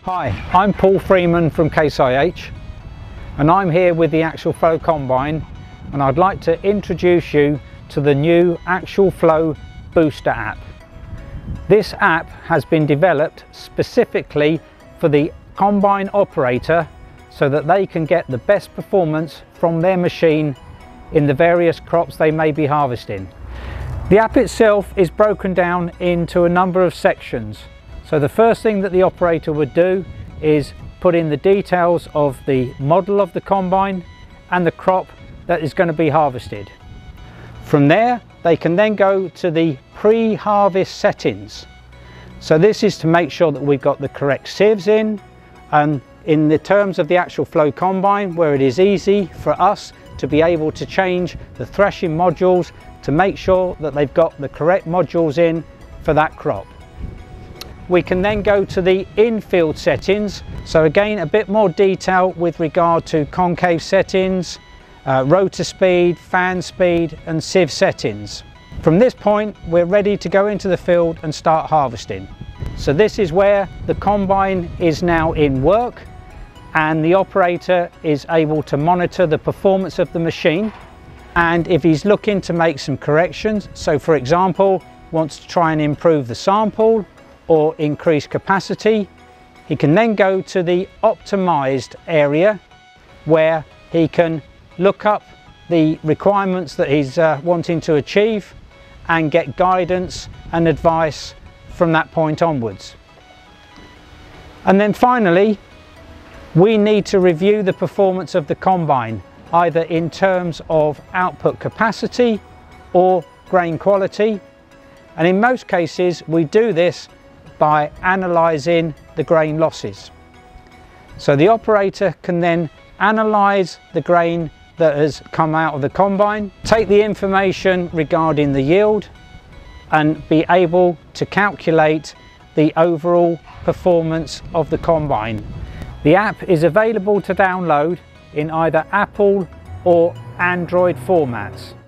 Hi, I'm Paul Freeman from Case IH and I'm here with the Axial Flow Combine, and I'd like to introduce you to the new Axial Flow Booster app. This app has been developed specifically for the combine operator so that they can get the best performance from their machine in the various crops they may be harvesting. The app itself is broken down into a number of sections. So the first thing that the operator would do is put in the details of the model of the combine and the crop that is going to be harvested. From there, they can then go to the pre-harvest settings. So this is to make sure that we've got the correct sieves in, and in the terms of the Axial Flow Combine, where it is easy for us to be able to change the threshing modules to make sure that they've got the correct modules in for that crop. We can then go to the in-field settings. So again, a bit more detail with regard to concave settings, rotor speed, fan speed and sieve settings. From this point, we're ready to go into the field and start harvesting. So this is where the combine is now in work and the operator is able to monitor the performance of the machine. And if he's looking to make some corrections, so for example, wants to try and improve the sample or increase capacity, he can then go to the optimized area where he can look up the requirements that he's wanting to achieve and get guidance and advice from that point onwards. And then finally, we need to review the performance of the combine, either in terms of output capacity or grain quality. And in most cases, we do this by analysing the grain losses. So the operator can then analyse the grain that has come out of the combine, take the information regarding the yield and be able to calculate the overall performance of the combine. The app is available to download in either Apple or Android formats.